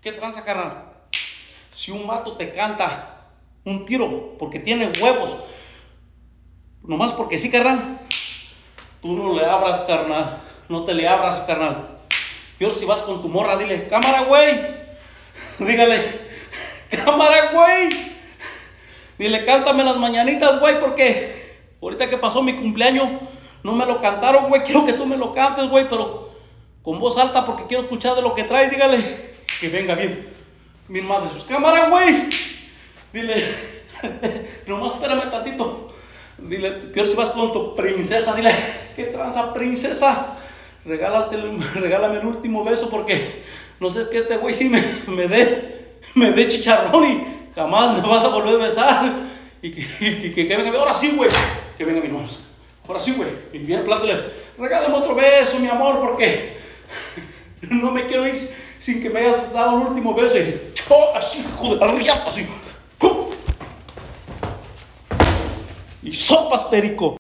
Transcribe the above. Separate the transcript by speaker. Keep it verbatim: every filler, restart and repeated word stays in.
Speaker 1: ¿Qué tranza, carnal? Si un vato te canta un tiro porque tiene huevos, nomás porque sí, carnal, tú no le abras, carnal. No te le abras, carnal. Yo si vas con tu morra, dile, cámara, güey. Dígale, cámara, güey. Dile, cántame las mañanitas, güey, porque ahorita que pasó mi cumpleaños no me lo cantaron, güey. Quiero que tú me lo cantes, güey, pero con voz alta porque quiero escuchar de lo que traes. Dígale que venga bien, bien más de sus cámaras, güey. Dile, nomás espérame tantito. Dile, quiero si vas con tu princesa. Dile, ¿qué tranza, princesa? Regálate, regálame el último beso porque no sé que este güey sí me, me dé me dé chicharrón y jamás me vas a volver a besar. Y que, y que, que venga, ahora sí, güey. Que venga mi hermano. Ahora sí, güey. Y bien, plátale. Regálame otro beso, mi amor, porque no me quiero ir sin que me hayas dado el último beso. Y, oh, así, hijo de la riata, así. Y sopas, perico.